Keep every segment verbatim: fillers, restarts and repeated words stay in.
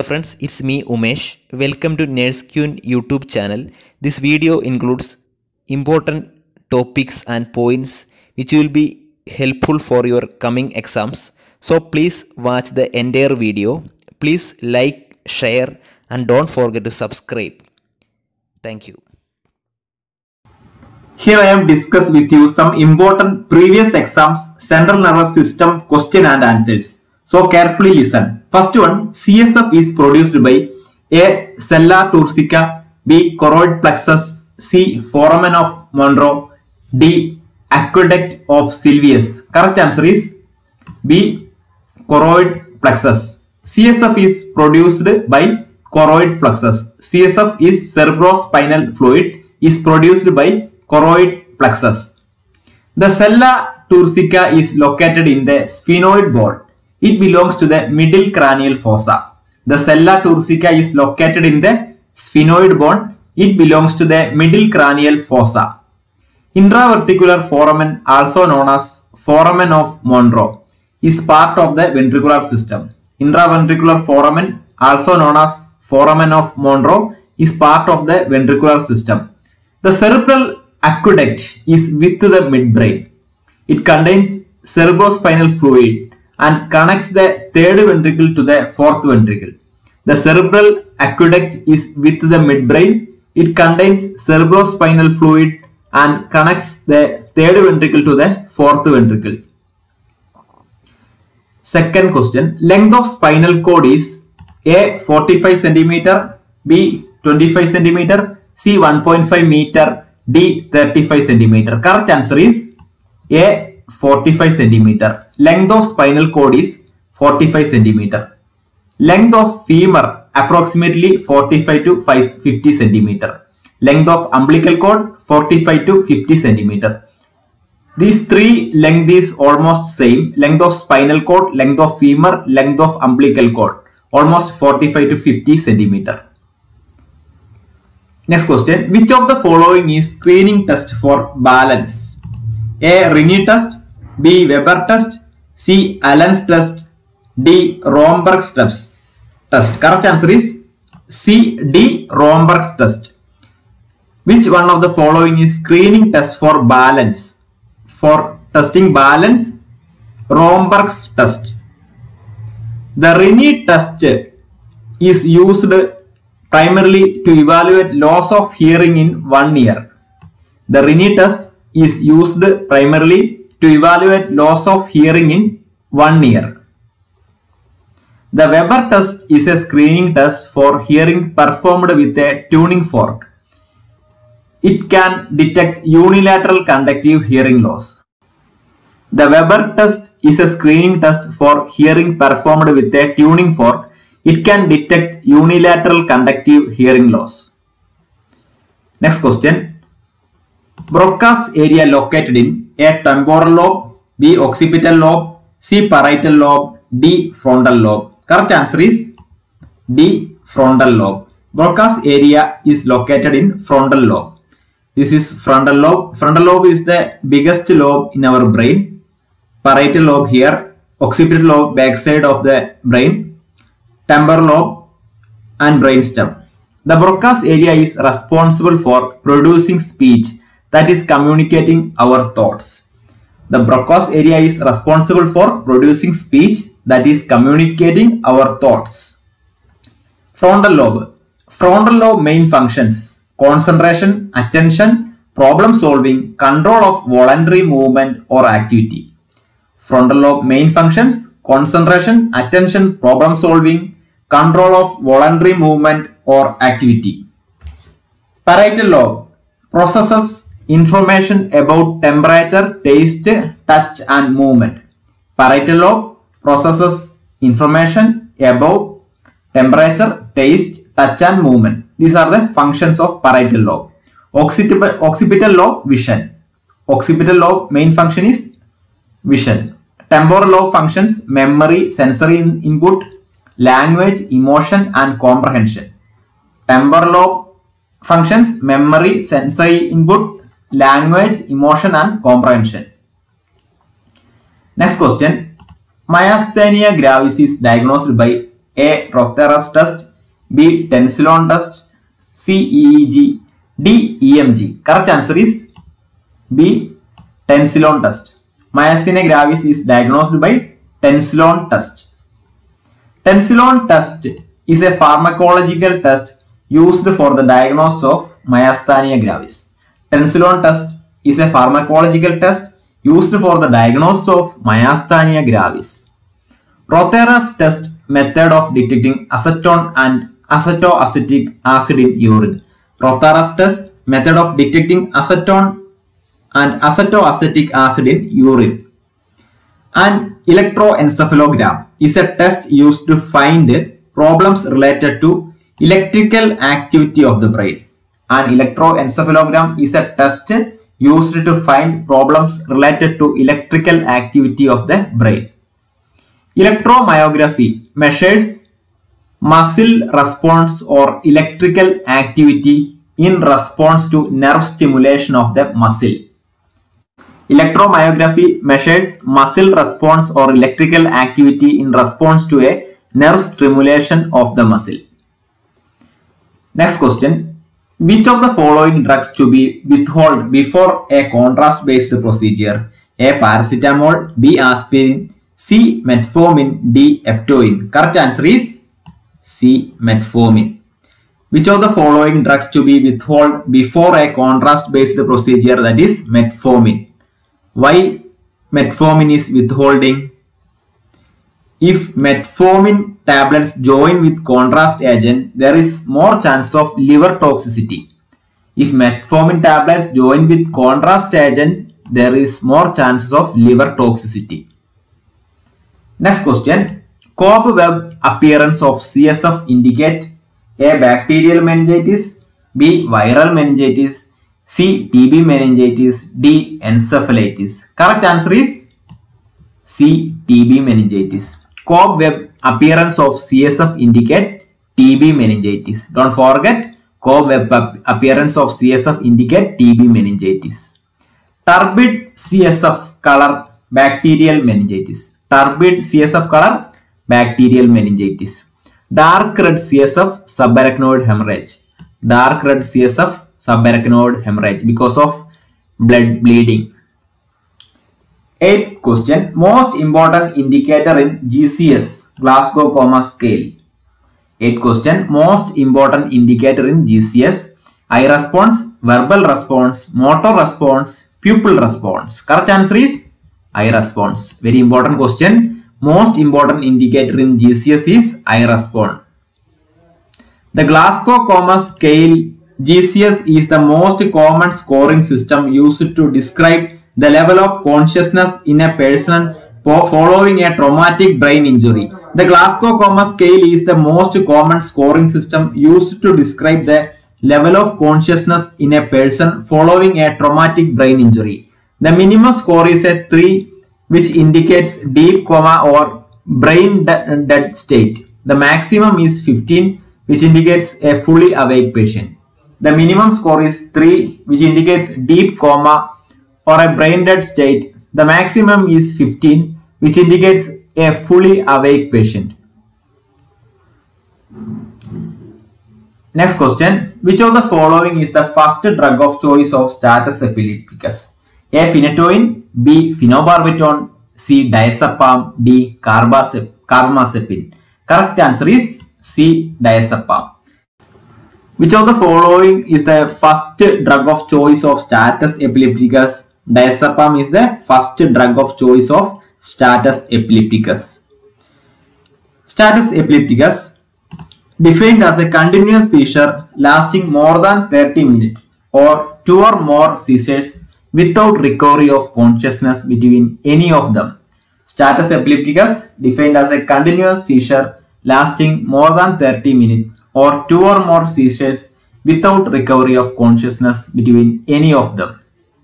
Friends, it's me Umesh. Welcome to NurseQueen YouTube channel. This video includes important topics and points which will be helpful for your coming exams. So please watch the entire video. Please like, share and don't forget to subscribe. Thank you. Here I am discuss with you some important previous exams central nervous system question and answers. So carefully listen. First one, C S F is produced by A. Sella turcica, B. choroid plexus, C. foramen of Monro, D. aqueduct of Sylvius. Correct answer is B. choroid plexus. C S F is produced by choroid plexus. C S F is cerebrospinal fluid is produced by choroid plexus. The sella turcica is located in the sphenoid bone. It belongs to the middle cranial fossa. The sella turcica is located in the sphenoid bone. It belongs to the middle cranial fossa. Intraventricular foramen, also known as foramen of Monro, is part of the ventricular system. Intraventricular foramen, also known as foramen of Monro, is part of the ventricular system. The cerebral aqueduct is with the midbrain. It contains cerebrospinal fluid and connects the third ventricle to the fourth ventricle. The cerebral aqueduct is with the midbrain. It contains cerebrospinal fluid and connects the third ventricle to the fourth ventricle. Second question. Length of spinal cord is A. forty-five centimeter, B. twenty-five centimeter, C. one point five meter, D. thirty-five centimeter. Correct answer is A. forty-five centimeter. Length of spinal cord is forty-five centimeter. Length of femur approximately forty-five to fifty centimeter. Length of umbilical cord forty-five to fifty centimeter. These three length is almost same. Length of spinal cord, length of femur, length of umbilical cord almost forty-five to fifty centimeter. Next question. Which of the following is screening test for balance? A. Rini test, B. Weber test, C. Allen's test, D. Romberg's test. Test. Correct answer is C. D. Romberg's test. Which one of the following is screening test for balance? For testing balance, Romberg's test. The Rini test is used primarily to evaluate loss of hearing in one ear. The Rini test is used primarily to evaluate loss of hearing in one ear. The Weber test is a screening test for hearing performed with a tuning fork. It can detect unilateral conductive hearing loss. The Weber test is a screening test for hearing performed with a tuning fork. It can detect unilateral conductive hearing loss. Next question. Broca's area located in A. temporal lobe, B. occipital lobe, C. parietal lobe, D. frontal lobe. Correct answer is D. frontal lobe. Broca's area is located in frontal lobe. This is frontal lobe. Frontal lobe is the biggest lobe in our brain. Parietal lobe here, occipital lobe backside of the brain, temporal lobe and brainstem. The Broca's area is responsible for producing speech, that is communicating our thoughts. The Broca's area is responsible for producing speech, that is communicating our thoughts. Frontal lobe. Frontal lobe main functions: concentration, attention, problem solving, control of voluntary movement or activity. Frontal lobe main functions: concentration, attention, problem solving, control of voluntary movement or activity. Parietal lobe processes information about temperature, taste, touch and movement. Parietal lobe processes information about temperature, taste, touch and movement. These are the functions of parietal lobe. Occipital, occipital lobe, vision. Occipital lobe main function is vision. Temporal lobe functions: memory, sensory input, language, emotion and comprehension. Temporal lobe functions: memory, sensory input, language, emotion and comprehension. Next question. Myasthenia gravis is diagnosed by A. Rotheras test, B. Tensilon test, C. E E G, D. E M G. Correct answer is B. Tensilon test. Myasthenia gravis is diagnosed by Tensilon test. Tensilon test is a pharmacological test used for the diagnosis of myasthenia gravis. Tensilon test is a pharmacological test used for the diagnosis of myasthenia gravis. Rotheras test method of detecting acetone and acetoacetic acid in urine. Rotheras test method of detecting acetone and acetoacetic acid in urine. An electroencephalogram is a test used to find problems related to electrical activity of the brain. An electroencephalogram is a test used to find problems related to electrical activity of the brain. Electromyography measures muscle response or electrical activity in response to nerve stimulation of the muscle. Electromyography measures muscle response or electrical activity in response to a nerve stimulation of the muscle. Next question. Which of the following drugs to be withheld before a contrast-based procedure? A. Paracetamol, B. Aspirin, C. Metformin, D. Eptoin. Correct answer is C. Metformin. Which of the following drugs to be withheld before a contrast-based procedure? That is metformin. Why metformin is withholding? If metformin tablets join with contrast agent, there is more chance of liver toxicity. If metformin tablets join with contrast agent, there is more chances of liver toxicity. Next question. Cobweb appearance of C S F indicate A. Bacterial meningitis, B. Viral meningitis, C. T B meningitis, D. Encephalitis. Correct answer is C. T B meningitis. Cobweb appearance of C S F indicate T B meningitis. Don't forget, cobweb appearance of C S F indicate T B meningitis. Turbid C S F color bacterial meningitis. Turbid C S F color bacterial meningitis. Dark red C S F subarachnoid hemorrhage. Dark red C S F subarachnoid hemorrhage because of blood bleeding. Eighth question. Most important indicator in G C S, Glasgow Coma Scale. Eighth question. Most important indicator in G C S, eye response, verbal response, motor response, pupil response. Correct answer is eye response. Very important question. Most important indicator in G C S is eye response. The Glasgow Coma Scale G C S is the most common scoring system used to describe the level of consciousness in a person following a traumatic brain injury. The Glasgow Coma Scale is the most common scoring system used to describe the level of consciousness in a person following a traumatic brain injury. The minimum score is a three, which indicates deep coma or brain de dead state. The maximum is fifteen, which indicates a fully awake patient. The minimum score is three, which indicates deep coma or a brain dead state. The maximum is fifteen, which indicates a fully awake patient. Next question. Which of the following is the first drug of choice of status epilepticus? A. Phenytoin, B. Phenobarbital, C. Diazepam, D. Carbamazepine. Correct answer is C. Diazepam. Which of the following is the first drug of choice of status epilepticus? Diazepam is the first drug of choice of status epilepticus. Status epilepticus defined as a continuous seizure lasting more than thirty minutes or two or more seizures without recovery of consciousness between any of them. Status epilepticus defined as a continuous seizure lasting more than thirty minutes or two or more seizures without recovery of consciousness between any of them.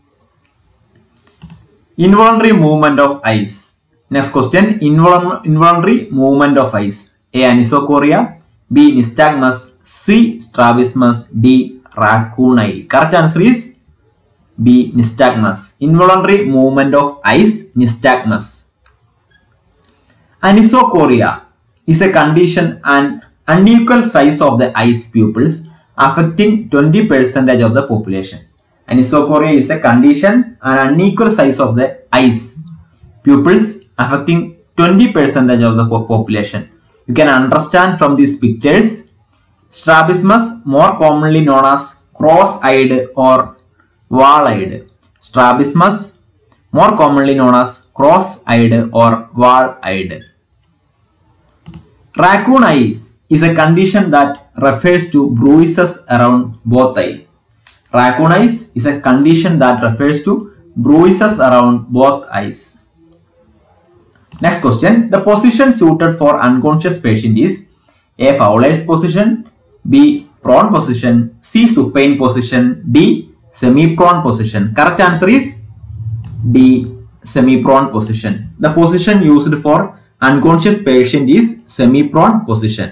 Involuntary movement of eyes. Next question. Invol involuntary movement of eyes. A. Anisocoria, B. Nystagmus, C. Strabismus, D. Raccoon eye. Correct answer is B. Nystagmus. Involuntary movement of eyes, nystagmus. Anisocoria is a condition an unequal size of the eyes pupils affecting twenty percent of the population. Anisocoria is a condition an unequal size of the eyes pupils affecting twenty percent of the population. You can understand from these pictures. Strabismus, more commonly known as cross-eyed or wall-eyed. Strabismus, more commonly known as cross-eyed or wall-eyed. Raccoon eyes is a condition that refers to bruises around both eyes. Raccoon eyes is a condition that refers to bruises around both eyes. Next question. The position suited for unconscious patient is A. Fowler's position, B. Prone position, C. Supine position, D. Semi-prone position. Correct answer is D. Semi-prone position. The position used for unconscious patient is semi-prone position.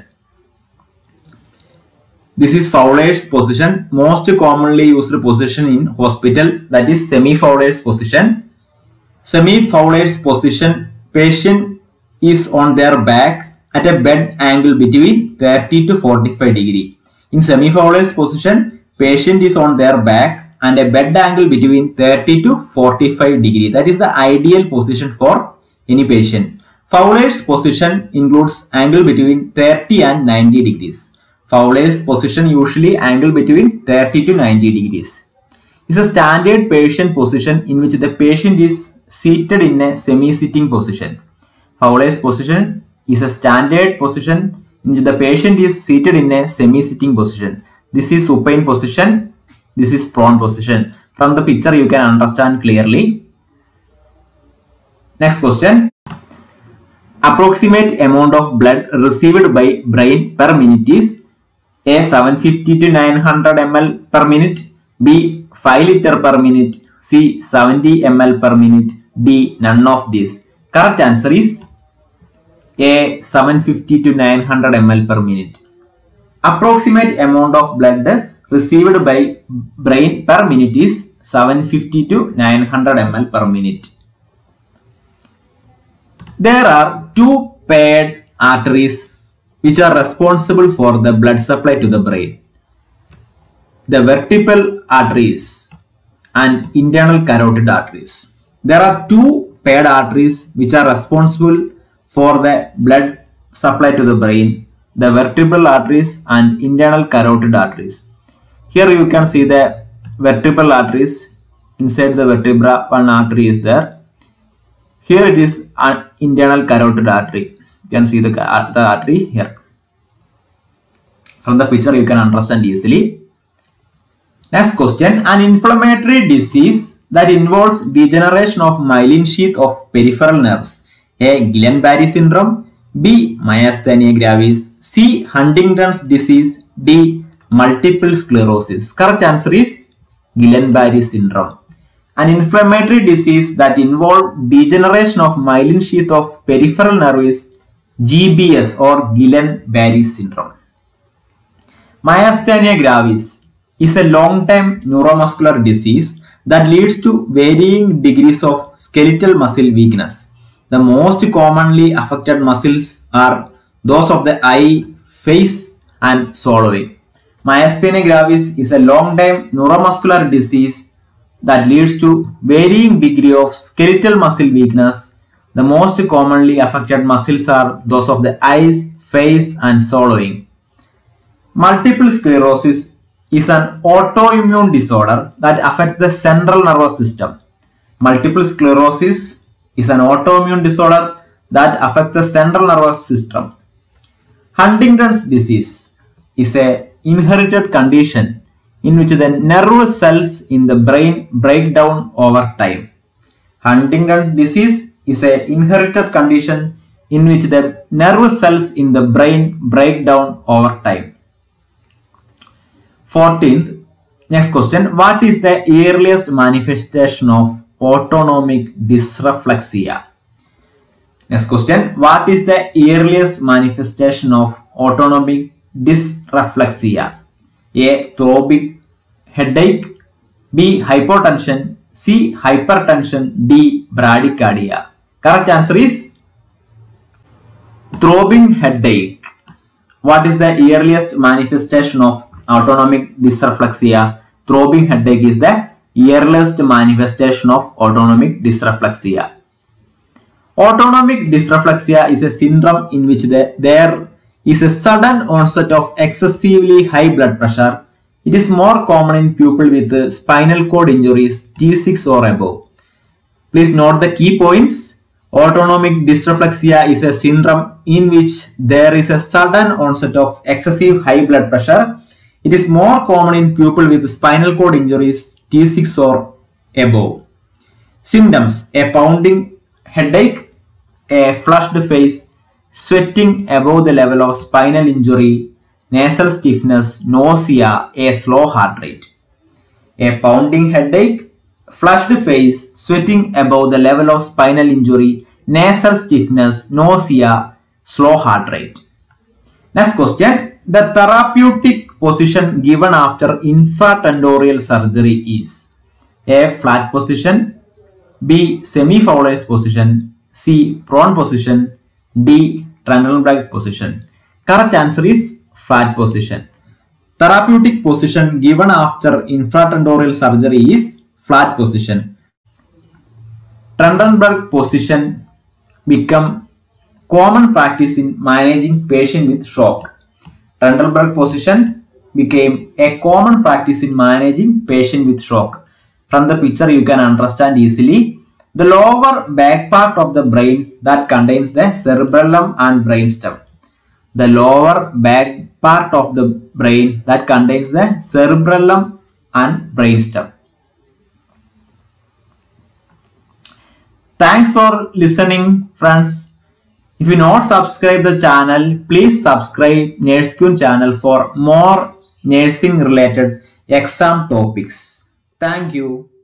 This is Fowler's position, most commonly used position in hospital, that is semi-Fowler's position. Semi-Fowler's position, patient is on their back at a bed angle between thirty to forty-five degree. In semi-Fowler's position, patient is on their back and a bed angle between thirty to forty-five degree. That is the ideal position for any patient. Fowler's position includes angle between thirty and ninety degrees. Fowler's position usually angle between thirty to ninety degrees. Is a standard patient position in which the patient is seated in a semi-sitting position. Fowler's position is a standard position in which the patient is seated in a semi-sitting position. This is supine position. This is prone position. From the picture you can understand clearly. Next question. Approximate amount of blood received by brain per minute is A. seven hundred fifty to nine hundred milliliters per minute, B. five liters per minute, C. seventy milliliters per minute, D. none of these. Correct answer is A. seven hundred fifty to nine hundred milliliters per minute. Approximate amount of blood received by brain per minute is seven hundred fifty to nine hundred milliliters per minute. There are two paired arteries which are responsible for the blood supply to the brain. The vertebral arteries and internal carotid arteries. There are two paired arteries which are responsible for the blood supply to the brain. The vertebral arteries and internal carotid arteries. Here you can see the vertebral arteries. Inside the vertebra, one artery is there. Here it is an internal carotid artery. You can see the, the artery here. From the picture you can understand easily. Next question. An inflammatory disease that involves degeneration of myelin sheath of peripheral nerves. A. Guillain-Barré syndrome, B. Myasthenia gravis, C. Huntington's disease, D. Multiple sclerosis. Correct answer is Guillain-Barré syndrome. An inflammatory disease that involves degeneration of myelin sheath of peripheral nerve is G B S or Guillain-Barré syndrome. Myasthenia gravis is a long-term neuromuscular disease that leads to varying degrees of skeletal muscle weakness. The most commonly affected muscles are those of the eye, face and swallowing. Myasthenia gravis is a long-term neuromuscular disease that leads to varying degree of skeletal muscle weakness. The most commonly affected muscles are those of the eyes, face and swallowing. Multiple sclerosis is an autoimmune disorder that affects the central nervous system. Multiple sclerosis is an autoimmune disorder that affects the central nervous system. Huntington's disease is an inherited condition in which the nerve cells in the brain break down over time. Huntington's disease is an inherited condition in which the nerve cells in the brain break down over time. fourteenth. Next question. What is the earliest manifestation of autonomic dysreflexia? Next question. What is the earliest manifestation of autonomic dysreflexia? A. Throbbing headache, B. Hypotension, C. Hypertension, D. Bradycardia. Correct answer is Throbbing headache. What is the earliest manifestation of autonomic dysreflexia? Throbbing headache is the earliest manifestation of autonomic dysreflexia. Autonomic dysreflexia is a syndrome in which the, there is a sudden onset of excessively high blood pressure. It is more common in people with spinal cord injuries T six or above. Please note the key points. Autonomic dysreflexia is a syndrome in which there is a sudden onset of excessive high blood pressure. It is more common in people with spinal cord injuries T six or above. Symptoms: a pounding headache, a flushed face, sweating above the level of spinal injury, nasal stiffness, nausea, a slow heart rate. A pounding headache, flushed face, sweating above the level of spinal injury, nasal stiffness, nausea, slow heart rate. Next question. The therapeutic position given after infratentorial surgery is A. Flat position, B. Semi-Fowler's position, C. Prone position, D. Trendelenburg position. Correct answer is flat position. Therapeutic position given after infratentorial surgery is flat position. Trendelenburg position become common practice in managing patient with shock. Trendelenburg position became a common practice in managing patient with shock. From the picture you can understand easily. The lower back part of the brain that contains the cerebellum and brainstem. The lower back part of the brain that contains the cerebellum and brainstem. Thanks for listening, friends. If you not subscribe the channel, please subscribe NurseQueen channel for more nursing related exam topics. Thank you.